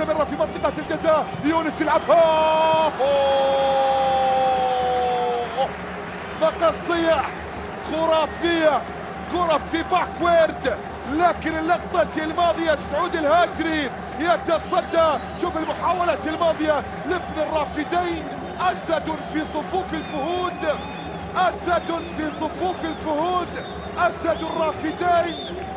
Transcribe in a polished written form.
مستمرة في منطقة الجزاء. يونس يلعبها، مقصية خرافية، كرة في باكويرد، لكن اللقطة الماضية سعود الهاجري يتصدى. شوف المحاولة الماضية لابن الرافدين. أسد في صفوف الفهود، أسد في صفوف الفهود، أسد الرافدين